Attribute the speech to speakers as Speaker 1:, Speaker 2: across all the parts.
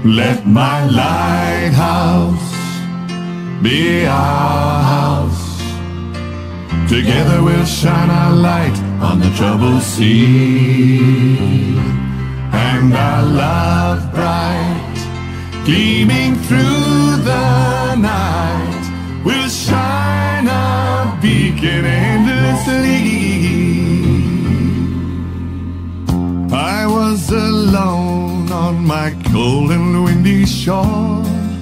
Speaker 1: Let my lighthouse be our house. Together we'll shine our light on the troubled sea. And our love bright, gleaming through the night, will shine a beacon endlessly. I was alone on my cold and windy shore,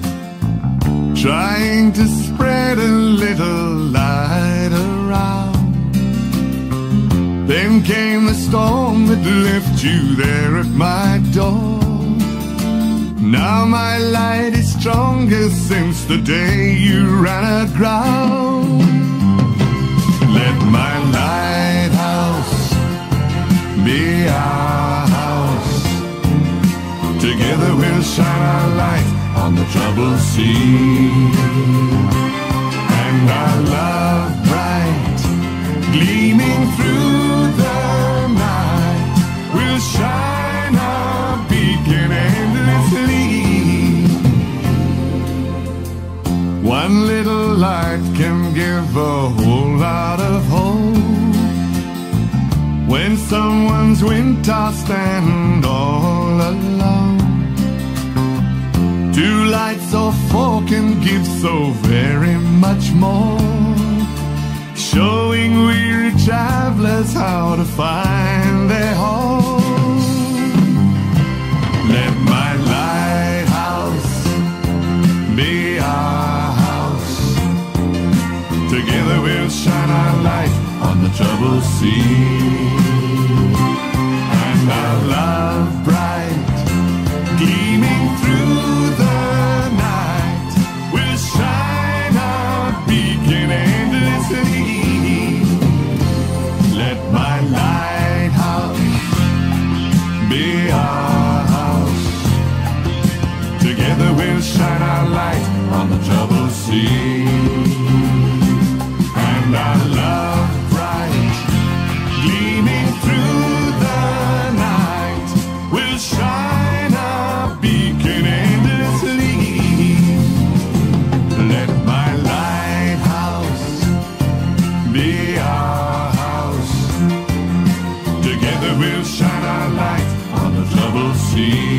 Speaker 1: trying to spread a little light around. Then came the storm that left you there at my door. Now my light is stronger since the day you ran aground. Let my lighthouse be our house. Together we'll shine our light on the troubled sea. And our love bright, gleaming through the night, will shine a beacon endlessly. One little light can give a whole lot of hope when someone's wind-tossed and all alone. Two lights or four can give so very much more, showing weary travelers how to find their home. Let my lighthouse be our house. Together we'll shine our light on the troubled sea. And our love bright, gleaming through the night, will shine a beacon endlessly. Let my lighthouse be our house. Together we'll shine our light on the troubled sea. And our love bright, gleaming through the night, will shine a beacon endlessly. Let my lighthouse be our house. Together we'll shine our light on the troubled sea.